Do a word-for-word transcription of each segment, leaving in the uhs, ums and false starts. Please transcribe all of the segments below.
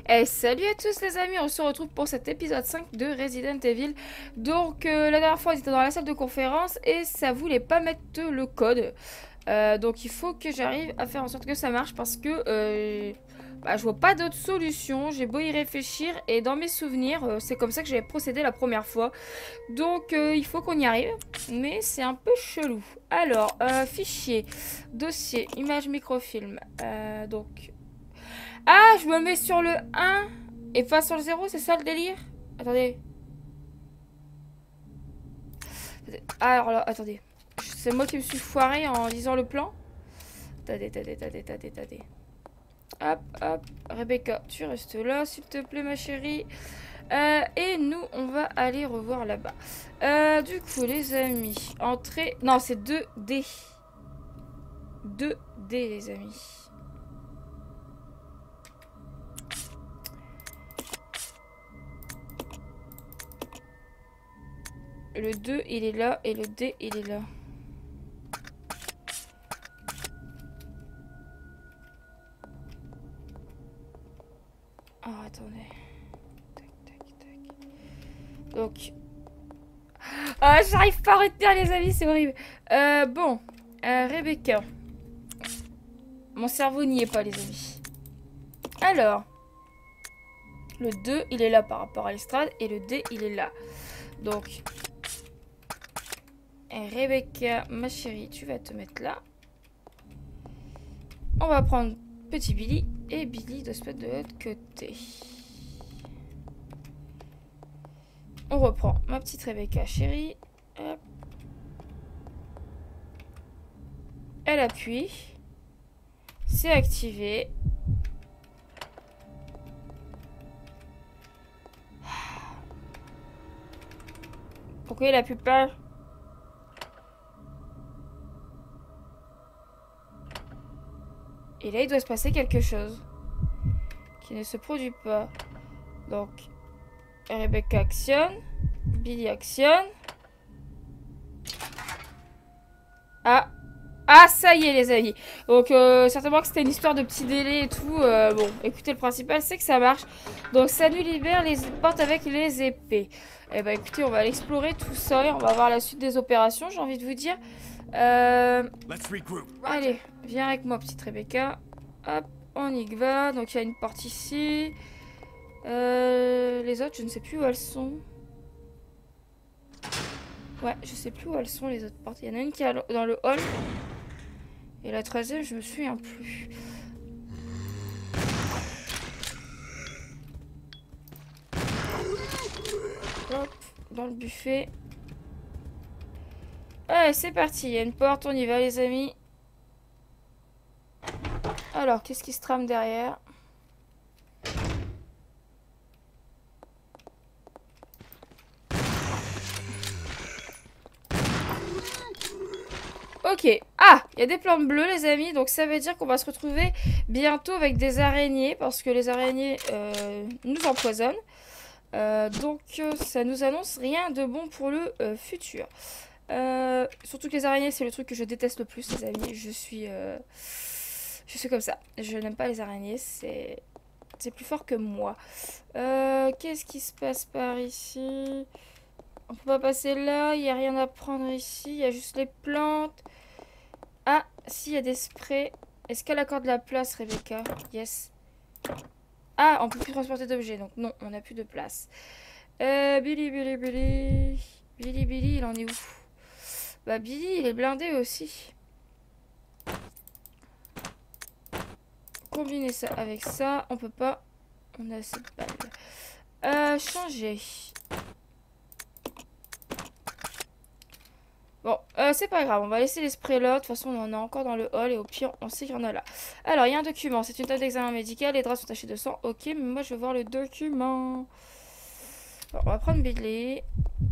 Et salut à tous les amis, on se retrouve pour cet épisode cinq de Resident Evil. Donc euh, la dernière fois on était dans la salle de conférence et ça voulait pas mettre le code. Euh, donc il faut que j'arrive à faire en sorte que ça marche parce que euh, bah, je vois pas d'autre solution. J'ai beau y réfléchir et dans mes souvenirs euh, c'est comme ça que j'avais procédé la première fois. Donc euh, il faut qu'on y arrive, mais c'est un peu chelou. Alors, euh, fichier, dossier, image microfilm, euh, donc... Ah, je me mets sur le un et pas sur le zéro, c'est ça le délire? Attendez. Ah, alors là, attendez. C'est moi qui me suis foiré en lisant le plan. Attendez, attendez, attendez, attendez, attendez. Hop, hop. Rebecca, tu restes là, s'il te plaît, ma chérie. Euh, et nous, on va aller revoir là-bas. Euh, du coup, les amis, entrée... Non, c'est deux D. deux D, les amis. Le deux, il est là, et le D, il est là. Oh, attendez. Tac, tac, tac. Donc... Ah, j'arrive pas à retenir, les amis, c'est horrible. Euh, bon. Euh, Rebecca. Mon cerveau n'y est pas, les amis. Alors. Le deux, il est là par rapport à l'estrade, et le D, il est là. Donc... Et Rebecca, ma chérie, tu vas te mettre là. On va prendre petit Billy. Et Billy doit se mettre de l'autre côté. On reprend ma petite Rebecca, chérie. Hop. Elle appuie. C'est activé. Pourquoi il appuie pas? Et là, il doit se passer quelque chose qui ne se produit pas. Donc, Rebecca actionne. Billy actionne. Ah. Ah, ça y est, les amis. Donc, euh, certainement que c'était une histoire de petits délais et tout. Euh, bon, écoutez, le principal, c'est que ça marche. Donc, ça nous libère les portes avec les épées. Eh ben, écoutez, on va l'explorer tout ça et on va voir la suite des opérations, j'ai envie de vous dire. Euh... Allez, viens avec moi, petite Rebecca. Hop, on y va. Donc, il y a une porte ici. Euh... Les autres, je ne sais plus où elles sont. Ouais, je sais plus où elles sont, les autres portes. Il y en a une qui est dans le hall. Et la troisième, je me souviens plus. Hop, dans le buffet. Allez, c'est parti. Il y a une porte, on y va, les amis. Alors, qu'est-ce qui se trame derrière? Ok. Ah, il y a des plantes bleues, les amis. Donc, ça veut dire qu'on va se retrouver bientôt avec des araignées. Parce que les araignées euh, nous empoisonnent. Euh, donc, euh, ça nous annonce rien de bon pour le euh, futur. Euh, surtout que les araignées, c'est le truc que je déteste le plus, les amis. Je suis... Euh, je suis comme ça. Je n'aime pas les araignées. C'est... C'est plus fort que moi. Euh, Qu'est-ce qui se passe par ici? On peut pas passer là. Il n'y a rien à prendre ici. Il y a juste les plantes. Ah, si, il y a des sprays. Est-ce qu'elle accorde la place, Rebecca? Yes. Ah, on peut plus transporter d'objets. Donc non, on n'a plus de place. Euh, Billy, Billy, Billy. Billy, Billy, il en est où? Bah, Billy, il est blindé aussi. Combiner ça avec ça. On peut pas. On a assez de balles. Euh, changer. Bon, euh, c'est pas grave. On va laisser les sprays là. De toute façon, on en a encore dans le hall. Et au pire, on sait qu'il y en a là. Alors, il y a un document. C'est une table d'examen médical. Les draps sont tachés de sang. Ok, mais moi, je veux voir le document. Bon, on va prendre Billy.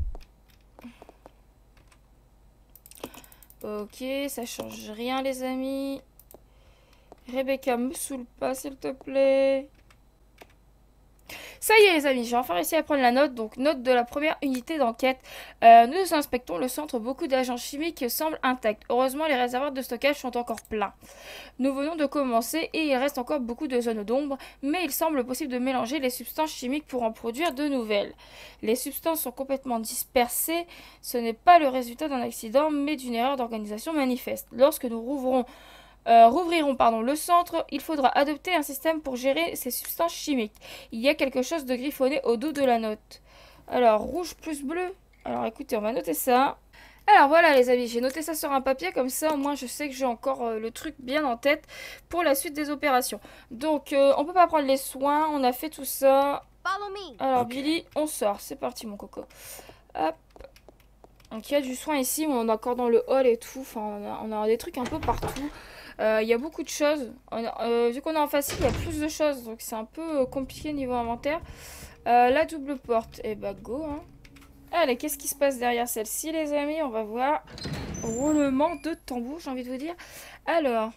Ok, ça change rien, les amis. Rebecca, me saoule pas, s'il te plaît. Ça y est les amis, j'ai enfin réussi à prendre la note. Donc note de la première unité d'enquête. Euh, nous inspectons le centre. Beaucoup d'agents chimiques semblent intacts. Heureusement les réservoirs de stockage sont encore pleins. Nous venons de commencer et il reste encore beaucoup de zones d'ombre. Mais il semble possible de mélanger les substances chimiques pour en produire de nouvelles. Les substances sont complètement dispersées. Ce n'est pas le résultat d'un accident mais d'une erreur d'organisation manifeste. Lorsque nous rouvrons Euh, rouvriront pardon, le centre, il faudra adopter un système pour gérer ces substances chimiques. Il y a quelque chose de griffonné au dos de la note. Alors, rouge plus bleu. Alors, écoutez, on va noter ça. Alors, voilà, les amis, j'ai noté ça sur un papier. Comme ça, au moins, je sais que j'ai encore euh, le truc bien en tête pour la suite des opérations. Donc, euh, on peut pas prendre les soins. On a fait tout ça. Alors, okay. Billy, on sort. C'est parti, mon coco. Hop. Donc, il y a du soin ici. On est encore dans le hall et tout. Enfin, on a, on a des trucs un peu partout. Il euh, y a beaucoup de choses. On a, euh, vu qu'on est en facile, il y a plus de choses. Donc c'est un peu euh, compliqué niveau inventaire. Euh, la double porte. Et eh bah go. Hein. Allez, qu'est-ce qui se passe derrière celle-ci les amis? On va voir. Roulement de tambour, j'ai envie de vous dire. Alors.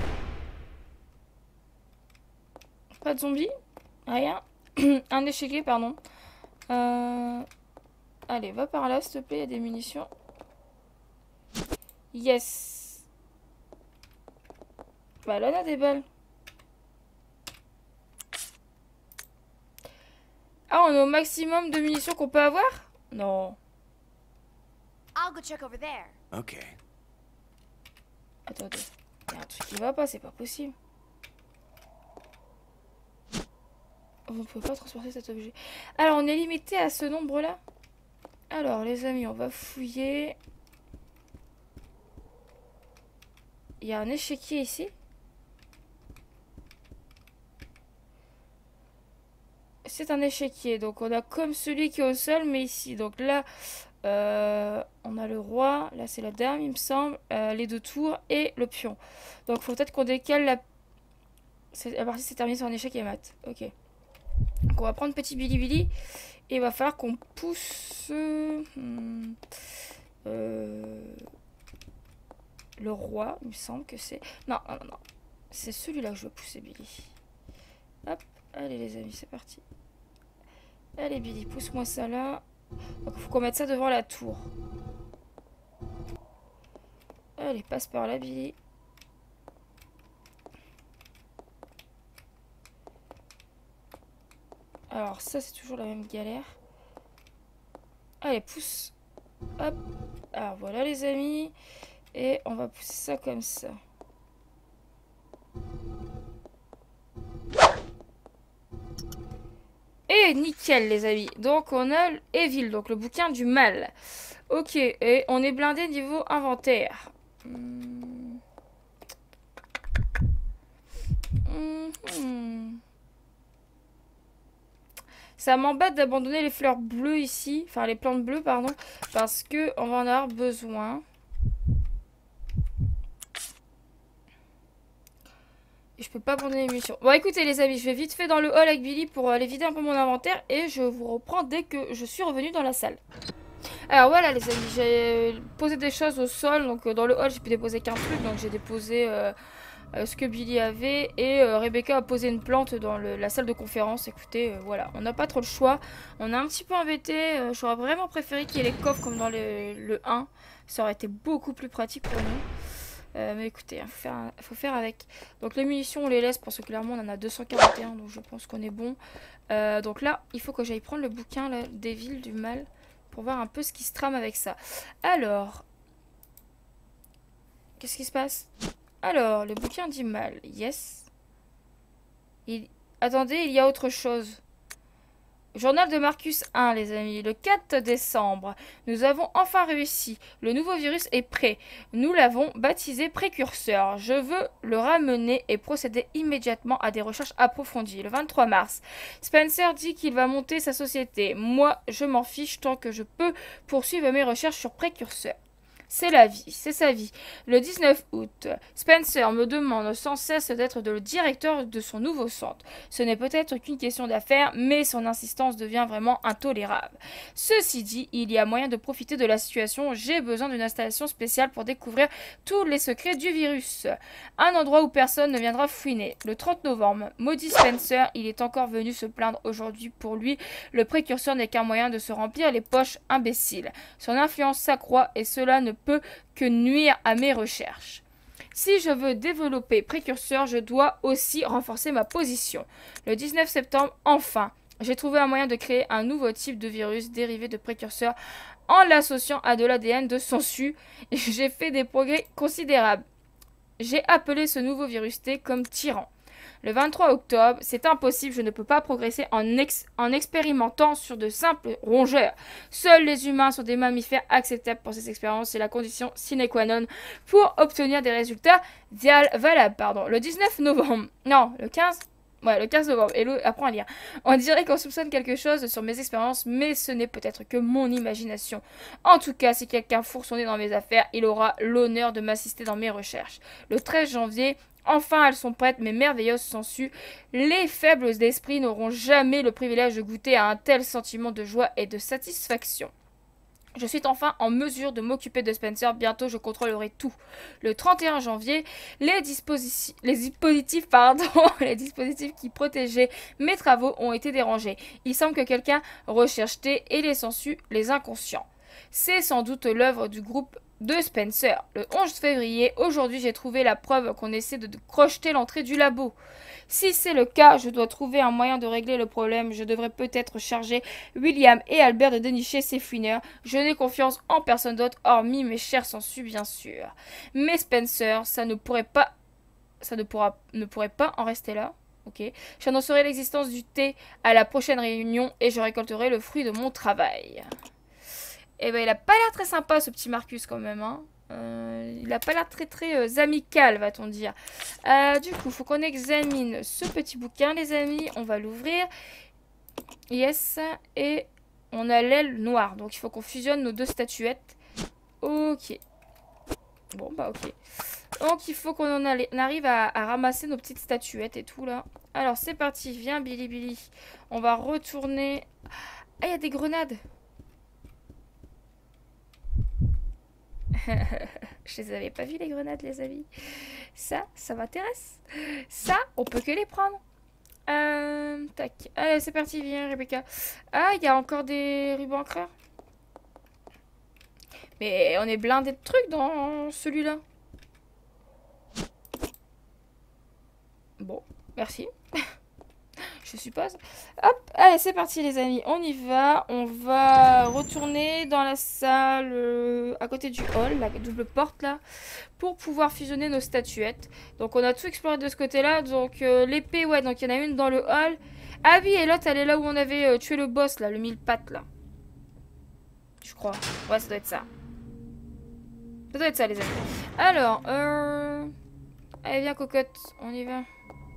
Pas de zombies. Rien. Un échiquier, pardon. Euh... Allez, va par là s'il te plaît, il y a des munitions. Yes. Bah là, on a des balles. Ah, on est au maximum de munitions qu'on peut avoir? Non. I'll go check over there. Ok. Attends, attends. Il y a un truc qui va pas, c'est pas possible. Vous ne pouvez pas transporter cet objet. Alors, on est limité à ce nombre-là. Alors, les amis, on va fouiller. Il y a un échiquier ici. C'est un échiquier, donc on a comme celui qui est au sol, mais ici, donc là, euh, on a le roi, là c'est la dame, il me semble, euh, les deux tours et le pion. Donc il faut peut-être qu'on décale la... La partie c'est terminé sur un échec et mat. Ok. Donc on va prendre petit Billy Billy, et il va falloir qu'on pousse... Hmm, euh, le roi, il me semble que c'est... Non, non, non, non. C'est celui-là que je veux pousser, Billy. Hop, allez les amis, c'est parti. Allez Billy, pousse-moi ça là. Donc il faut qu'on mette ça devant la tour. Allez, passe par là Billy. Alors ça c'est toujours la même galère. Allez, pousse. Hop. Alors voilà les amis. Et on va pousser ça comme ça. Et nickel les amis. Donc on a Evil, donc le bouquin du mal. Ok, et on est blindé niveau inventaire. Hmm. Hmm. Ça m'embête d'abandonner les fleurs bleues ici. Enfin les plantes bleues pardon. Parce que on va en avoir besoin. Et je peux pas abandonner les munitions. Bon écoutez les amis, je vais vite fait dans le hall avec Billy pour aller vider un peu mon inventaire. Et je vous reprends dès que je suis revenue dans la salle. Alors voilà les amis, j'ai posé des choses au sol. Donc dans le hall j'ai pu déposer qu'un truc. Donc j'ai déposé euh, euh, ce que Billy avait. Et euh, Rebecca a posé une plante dans le, la salle de conférence. Écoutez, euh, voilà, on n'a pas trop le choix. On est un petit peu embêté. Euh, J'aurais vraiment préféré qu'il y ait les coffres comme dans le, le un. Ça aurait été beaucoup plus pratique pour nous. Euh, mais écoutez, il hein, faut, faire, faut faire avec. Donc les munitions on les laisse parce que clairement on en a deux cent quarante et un. Donc je pense qu'on est bon. Euh, donc là il faut que j'aille prendre le bouquin là, des villes du mal. Pour voir un peu ce qui se trame avec ça. Alors. Qu'est-ce qui se passe? Alors le bouquin du mal. Yes. Il... Attendez, il y a autre chose. Journal de Marcus un, les amis. Le quatre décembre. Nous avons enfin réussi. Le nouveau virus est prêt. Nous l'avons baptisé précurseur. Je veux le ramener et procéder immédiatement à des recherches approfondies. Le vingt-trois mars. Spencer dit qu'il va monter sa société. Moi, je m'en fiche tant que je peux poursuivre mes recherches sur précurseur. C'est la vie, c'est sa vie. Le dix-neuf août, Spencer me demande sans cesse d'être le directeur de son nouveau centre. Ce n'est peut-être qu'une question d'affaires, mais son insistance devient vraiment intolérable. Ceci dit, il y a moyen de profiter de la situation. J'ai besoin d'une installation spéciale pour découvrir tous les secrets du virus. Un endroit où personne ne viendra fouiner. Le trente novembre, maudit Spencer, il est encore venu se plaindre aujourd'hui. Pour lui, le précurseur n'est qu'un moyen de se remplir les poches, imbécile. Son influence s'accroît et cela ne peut que nuire à mes recherches. Si je veux développer précurseur, je dois aussi renforcer ma position. Le dix-neuf septembre, enfin, j'ai trouvé un moyen de créer un nouveau type de virus dérivé de précurseur en l'associant à de l'A D N de Sensu. J'ai fait des progrès considérables. J'ai appelé ce nouveau virus T comme tyran. Le vingt-trois octobre, c'est impossible, je ne peux pas progresser en, ex en expérimentant sur de simples rongeurs. Seuls les humains sont des mammifères acceptables pour ces expériences, c'est la condition sine qua non pour obtenir des résultats valables. Pardon. Le dix-neuf novembre, non, le quinze Ouais, le quinze novembre, Hello apprend à lire. On dirait qu'on soupçonne quelque chose sur mes expériences, mais ce n'est peut-être que mon imagination. En tout cas, si quelqu'un fourre son nez dans mes affaires, il aura l'honneur de m'assister dans mes recherches. Le treize janvier, enfin, elles sont prêtes, mais merveilleuses sensu. Les faibles d'esprit n'auront jamais le privilège de goûter à un tel sentiment de joie et de satisfaction. Je suis enfin en mesure de m'occuper de Spencer. Bientôt, je contrôlerai tout. Le trente et un janvier, les, dispositifs, les dispositifs, pardon, les dispositifs qui protégeaient mes travaux ont été dérangés. Il semble que quelqu'un recherche T et les sensus, les inconscients. C'est sans doute l'œuvre du groupe de Spencer. Le onze février, aujourd'hui, j'ai trouvé la preuve qu'on essaie de crocheter l'entrée du labo. Si c'est le cas, je dois trouver un moyen de régler le problème. Je devrais peut-être charger William et Albert de dénicher ces fouineurs. Je n'ai confiance en personne d'autre, hormis mes chers sensus, bien sûr. Mais Spencer, ça ne pourrait pas, ça ne pourra, ne pourrait pas en rester là. Ok. J'annoncerai l'existence du thé à la prochaine réunion et je récolterai le fruit de mon travail. Eh ben, il a pas l'air très sympa, ce petit Marcus, quand même, hein. Euh, il a pas l'air très très euh, amical, va-t-on dire. Euh, du coup, faut qu'on examine ce petit bouquin, les amis. On va l'ouvrir. Yes. Et on a l'aile noire. Donc, il faut qu'on fusionne nos deux statuettes. Ok. Bon, bah, ok. Donc, il faut qu'on arrive à, à ramasser nos petites statuettes et tout, là. Alors, c'est parti. Viens, Billy Billy. On va retourner... Ah, il y a des grenades. Je les avais pas vues, les grenades, les amis. Ça, ça m'intéresse. Ça, on peut que les prendre. Euh, tac. Allez, c'est parti, viens, Rebecca. Ah, il y a encore des rubans creurs. Mais on est blindé de trucs dans celui-là. Bon, merci. Je suppose. Hop, allez, c'est parti, les amis. On y va. On va retourner dans la salle euh, à côté du hall, la double porte là, pour pouvoir fusionner nos statuettes. Donc, on a tout exploré de ce côté-là. Donc, euh, l'épée, ouais, donc il y en a une dans le hall. Ah oui, et l'autre, elle est là où on avait euh, tué le boss, là, le mille pattes, là. Je crois. Ouais, ça doit être ça. Ça doit être ça, les amis. Alors, euh... allez, viens, cocotte. On y va.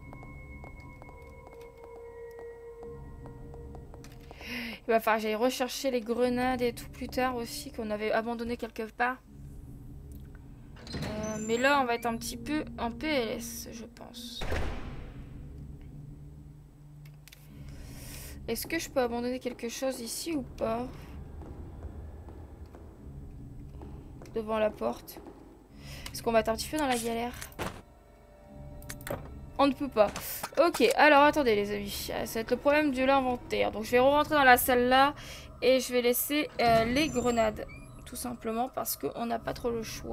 Il va falloir que j'aille rechercher les grenades et tout plus tard aussi, qu'on avait abandonné quelque part. Euh, mais là, on va être un petit peu en P L S, je pense. Est-ce que je peux abandonner quelque chose ici ou pas? Devant la porte. Est-ce qu'on va être un petit peu dans la galère? On ne peut pas. Ok, alors attendez les amis. Ça va être le problème de l'inventaire. Donc je vais re-rentrer dans la salle là. Et je vais laisser euh, les grenades. Tout simplement parce qu'on n'a pas trop le choix.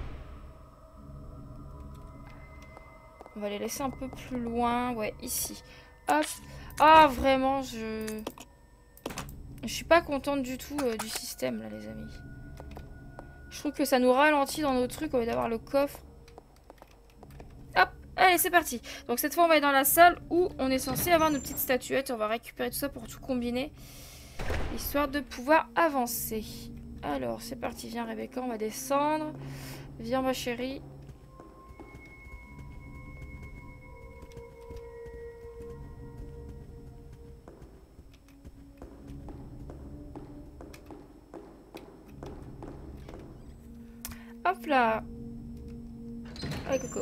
On va les laisser un peu plus loin. Ouais, ici. Hop. Ah, vraiment, je... Je suis pas contente du tout euh, du système là les amis. Je trouve que ça nous ralentit dans nos trucs au lieu d'avoir le coffre. Hop. Allez, c'est parti. Donc cette fois, on va aller dans la salle où on est censé avoir nos petites statuettes. On va récupérer tout ça pour tout combiner. Histoire de pouvoir avancer. Alors, c'est parti. Viens, Rebecca, on va descendre. Viens, ma chérie. Hop là. Allez, Coco.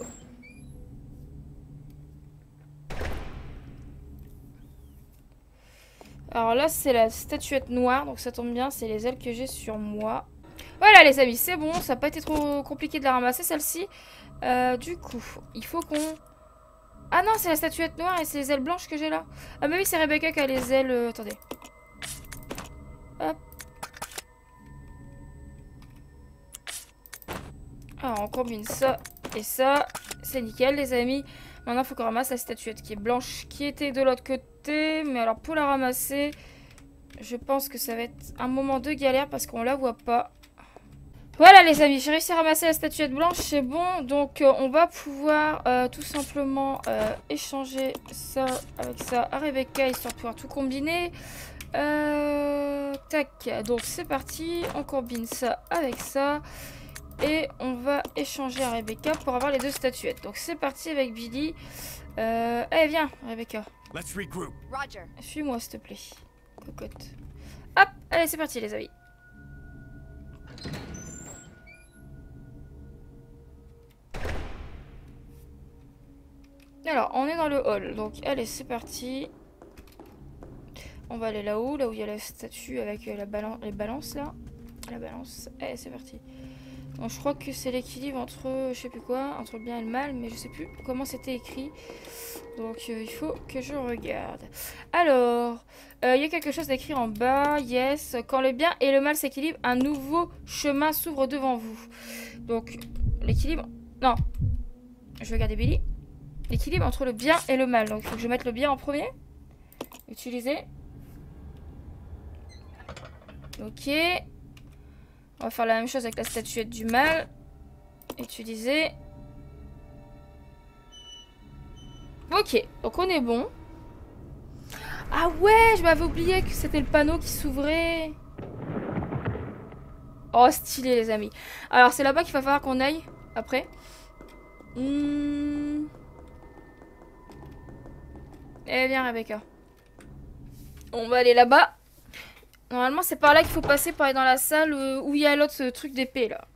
Alors là, c'est la statuette noire, donc ça tombe bien, c'est les ailes que j'ai sur moi. Voilà les amis, c'est bon, ça n'a pas été trop compliqué de la ramasser celle-ci. Euh, du coup, il faut qu'on... Ah non, c'est la statuette noire et c'est les ailes blanches que j'ai là. Ah mais oui, c'est Rebecca qui a les ailes... Euh, attendez. Hop. Alors on combine ça et ça. C'est nickel les amis. Maintenant, il faut qu'on ramasse la statuette qui est blanche, qui était de l'autre côté. Mais alors, pour la ramasser, je pense que ça va être un moment de galère parce qu'on la voit pas. Voilà les amis, j'ai réussi à ramasser la statuette blanche, c'est bon. Donc, euh, on va pouvoir euh, tout simplement euh, échanger ça avec ça à Rebecca, histoire de pouvoir tout combiner. Euh, tac, donc c'est parti. On combine ça avec ça. Et on va échanger à Rebecca pour avoir les deux statuettes. Donc c'est parti avec Billy. Euh, allez, viens, Rebecca. Roger. Suis-moi, s'il te plaît. Cocotte. Hop, allez, c'est parti, les amis. Alors, on est dans le hall. Donc, allez, c'est parti. On va aller là-haut, là où il y a la statue avec la balance, les balances, là. La balance. Allez, c'est parti. Donc, je crois que c'est l'équilibre entre, je sais plus quoi, entre le bien et le mal, mais je sais plus comment c'était écrit. Donc, euh, il faut que je regarde. Alors, euh, il y a quelque chose d'écrit en bas. Yes. Quand le bien et le mal s'équilibrent, un nouveau chemin s'ouvre devant vous. Donc, l'équilibre... Non. Je vais regarder Billy. L'équilibre entre le bien et le mal. Donc, il faut que je mette le bien en premier. Utiliser. Ok. On va faire la même chose avec la statuette du mal. Utiliser. Ok, donc on est bon. Ah ouais, je m'avais oublié que c'était le panneau qui s'ouvrait. Oh, stylé les amis. Alors c'est là-bas qu'il va falloir qu'on aille après. Hmm. Eh bien Rebecca. On va aller là-bas. Normalement c'est par là qu'il faut passer pour aller dans la salle où il y a l'autre truc d'épée là.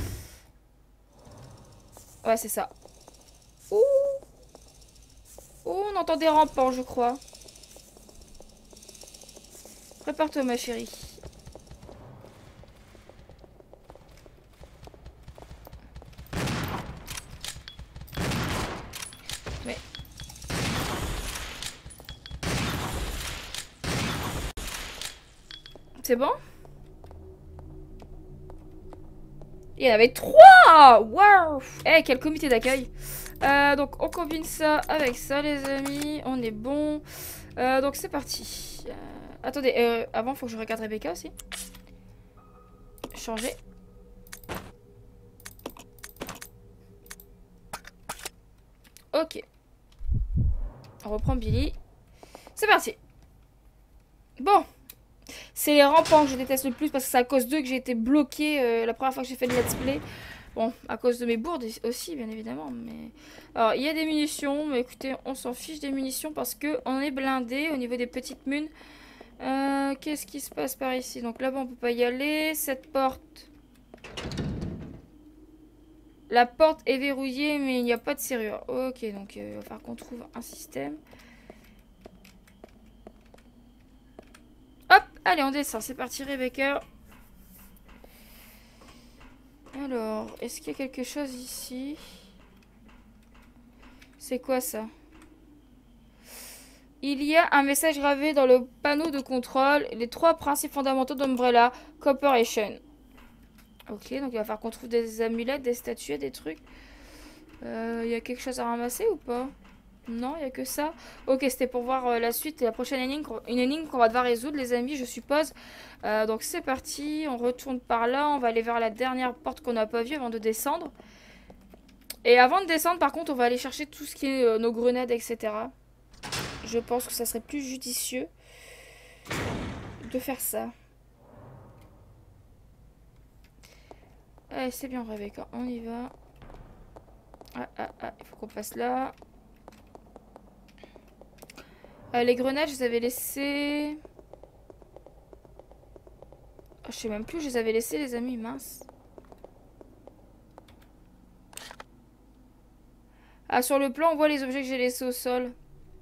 Ouais c'est ça. Ouh. Oh, on entend des rampants, je crois. Prépare-toi, ma chérie. Mais... C'est bon? Il y en avait trois! Waouh! Eh, quel comité d'accueil! Euh, donc, on combine ça avec ça, les amis. On est bon. Euh, donc, c'est parti. Euh, attendez, euh, avant, il faut que je regarde Rebecca aussi. Changer. Ok. On reprend Billy. C'est parti. Bon. C'est les rampants que je déteste le plus parce que c'est à cause d'eux que j'ai été bloquée euh, la première fois que j'ai fait le let's play. Bon, à cause de mes bourdes aussi, bien évidemment. Mais alors, il y a des munitions. Mais écoutez, on s'en fiche des munitions parce que on est blindé au niveau des petites munes. Euh, Qu'est-ce qui se passe par ici? Donc là-bas, on peut pas y aller. Cette porte... La porte est verrouillée, mais il n'y a pas de serrure. Ok, donc euh, il va falloir qu'on trouve un système. Hop, allez, on descend. C'est parti, Rebecca. Alors, est-ce qu'il y a quelque chose ici? C'est quoi ça? Il y a un message gravé dans le panneau de contrôle. Les trois principes fondamentaux d'Umbrella Corporation. Ok, donc il va falloir qu'on trouve des amulettes, des statuettes, des trucs. Euh, il y a quelque chose à ramasser ou pas? Non, il n'y a que ça. Ok, c'était pour voir euh, la suite et la prochaine énigme. Une énigme qu'on va devoir résoudre, les amis, je suppose. Euh, donc c'est parti, on retourne par là. On va aller vers la dernière porte qu'on n'a pas vue avant de descendre. Et avant de descendre, par contre, on va aller chercher tout ce qui est euh, nos grenades, et cetera. Je pense que ça serait plus judicieux de faire ça. Allez, c'est bien, Rebecca, on y va. Ah, ah, ah, il faut qu'on passe là. Euh, les grenades, je les avais laissées... Oh, je sais même plus, je les avais laissées, les amis, mince. Ah, sur le plan, on voit les objets que j'ai laissés au sol.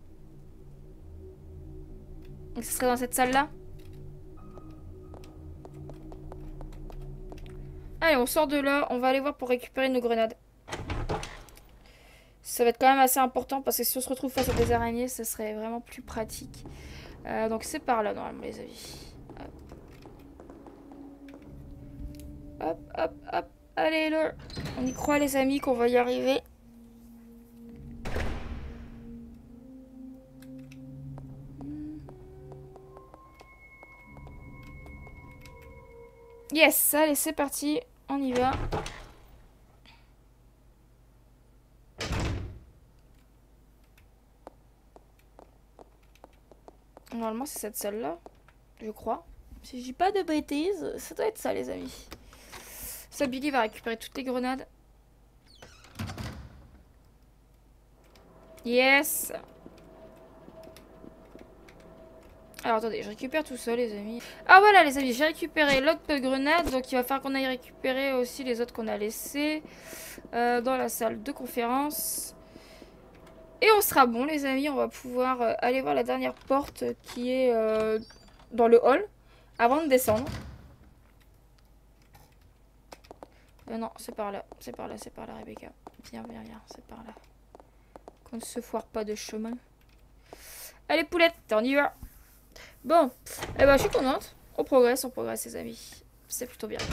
Donc, ce serait dans cette salle-là. Allez, on sort de là. On va aller voir pour récupérer nos grenades. Ça va être quand même assez important parce que si on se retrouve face à des araignées, ça serait vraiment plus pratique. Euh, donc c'est par là, normalement, les amis. Hop, hop, hop. hop. Allez, là. On y croit, les amis, qu'on va y arriver. Yes, allez, c'est parti. On y va. Normalement, c'est cette salle-là, je crois. Si je dis pas de bêtises, ça doit être ça, les amis. Ça, Billy va récupérer toutes les grenades. Yes. Alors, attendez, je récupère tout ça, les amis. Ah, voilà, les amis, j'ai récupéré l'autre grenade. Donc, il va falloir qu'on aille récupérer aussi les autres qu'on a laissés euh, dans la salle de conférence. Et on sera bon, les amis. On va pouvoir euh, aller voir la dernière porte qui est euh, dans le hall avant de descendre. Euh, non, c'est par là. C'est par là, c'est par là, Rebecca. Viens, viens, viens, c'est par là. Qu'on ne se foire pas de chemin. Allez, poulette, on y va. Bon, eh ben, je suis contente. On progresse, on progresse, les amis. C'est plutôt bien.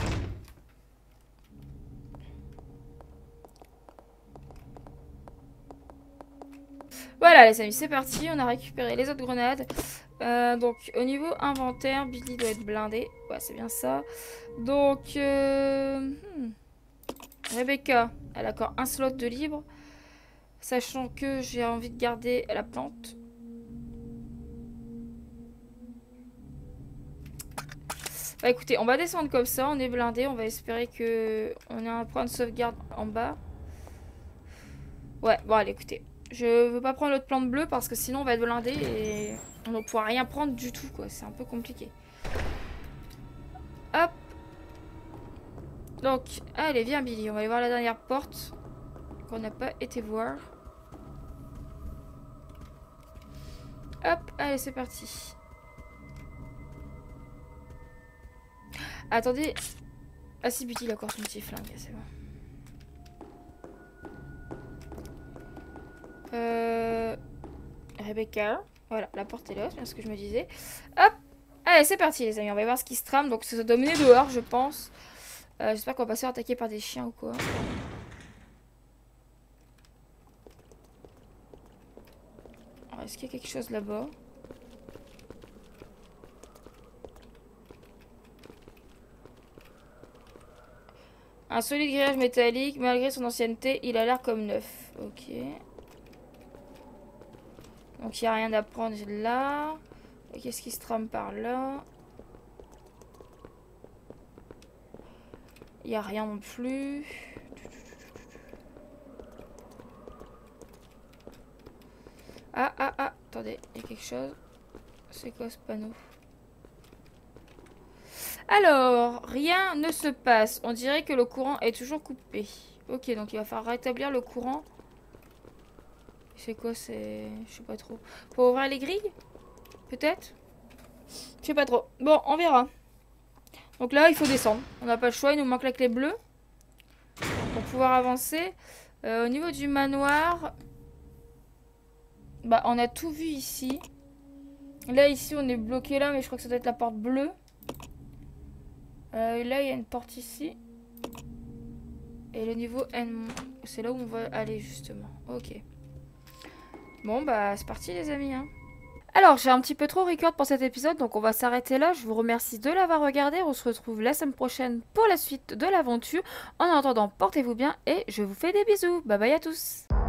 Voilà, les amis, c'est parti. On a récupéré les autres grenades. Euh, donc, au niveau inventaire, Billy doit être blindé. Ouais, c'est bien ça. Donc, euh... hmm. Rebecca, elle a encore un slot de libre. Sachant que j'ai envie de garder la plante. Bah écoutez, on va descendre comme ça, on est blindé, on va espérer que on ait un point de sauvegarde en bas. Ouais, bon allez, écoutez. Je veux pas prendre l'autre plante bleue parce que sinon on va être blindé et on ne pourra rien prendre du tout, quoi. C'est un peu compliqué. Hop. Donc, allez, viens Billy, on va aller voir la dernière porte qu'on n'a pas été voir. Hop, allez, c'est parti. Attendez. Ah si, Billy, il a encore son petit flingue, c'est bon. Euh... Rebecca. Voilà, la porte est là, c'est bien ce que je me disais. Hop. Allez, c'est parti, les amis. On va voir ce qui se trame. Donc, ça doit mener dehors, je pense. Euh, J'espère qu'on va pas se faire attaquer par des chiens ou quoi. Est-ce qu'il y a quelque chose là-bas? Un solide grillage métallique, malgré son ancienneté, il a l'air comme neuf. Ok. Donc il n'y a rien à prendre là. Qu'est-ce qui se trame par là? Il n'y a rien non plus. Ah, ah, ah. Attendez, il y a quelque chose. C'est quoi ce panneau? Alors, rien ne se passe. On dirait que le courant est toujours coupé. Ok, donc il va falloir rétablir le courant. C'est quoi, c'est... Je sais pas trop. Faut ouvrir les grilles? Peut-être? Je sais pas trop. Bon, on verra. Donc là, il faut descendre. On n'a pas le choix, il nous manque la clé bleue. Pour pouvoir avancer. Euh, au niveau du manoir... Bah, on a tout vu ici. Là, ici, on est bloqué là, mais je crois que ça doit être la porte bleue. Euh, là, il y a une porte ici. Et le niveau N, c'est là où on va aller, justement. Ok. Bon, bah, c'est parti, les amis. Hein. Alors, j'ai un petit peu trop record pour cet épisode, donc on va s'arrêter là. Je vous remercie de l'avoir regardé. On se retrouve la semaine prochaine pour la suite de l'aventure. En attendant, portez-vous bien et je vous fais des bisous. Bye bye à tous.